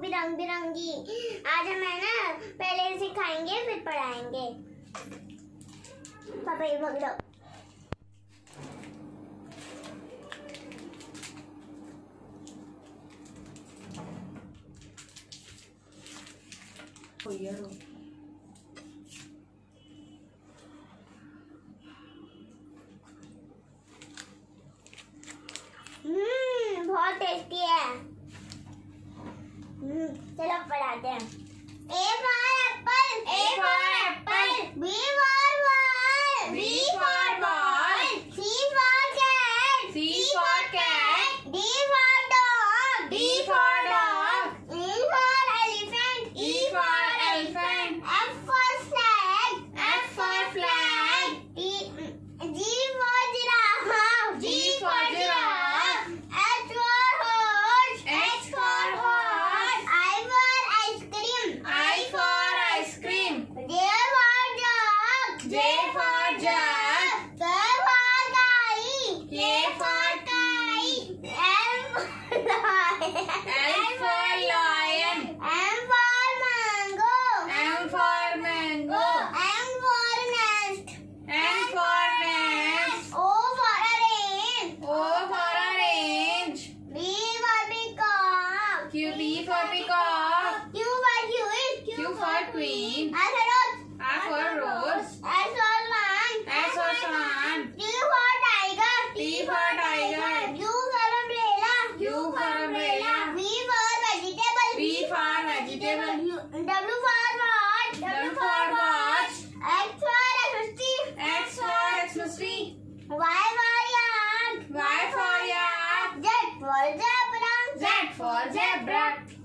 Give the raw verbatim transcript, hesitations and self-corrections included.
भी रंग बिरंगी। आज हम है ना पहले सिखाएंगे फिर पढ़ाएंगे। पापा ये पकड़ो। हम्म बहुत टेस्टी है। हम्म चलो पढ़ाते हैं। A for apple, A for apple, B for ball, B for ball, C for cat, C for cat, D for dog, D for dog, E for elephant, E for elephant, F for flag, F for flag, G for giraffe, G for giraffe, H for horse, H for horse, I for ice cream, I for ice cream, J for jug, J for jug, K for kite, K for kite, L for lion, L for lion, M for mango, M for mango, N for nest, N for nest, O for orange, O for orange, B for peacock, Q B for peacock, Q for queen, Q for queen, R for rose, R for rose, S for swan, S for swan, T for tiger, T for tiger, U for umbrella, U for umbrella, V for vegetable, V for vegetable, W for watch, W for watch, X for Xmas tree, X for Xmas tree, Y for yak, Y for yak, Z for zebra, Z for zebra.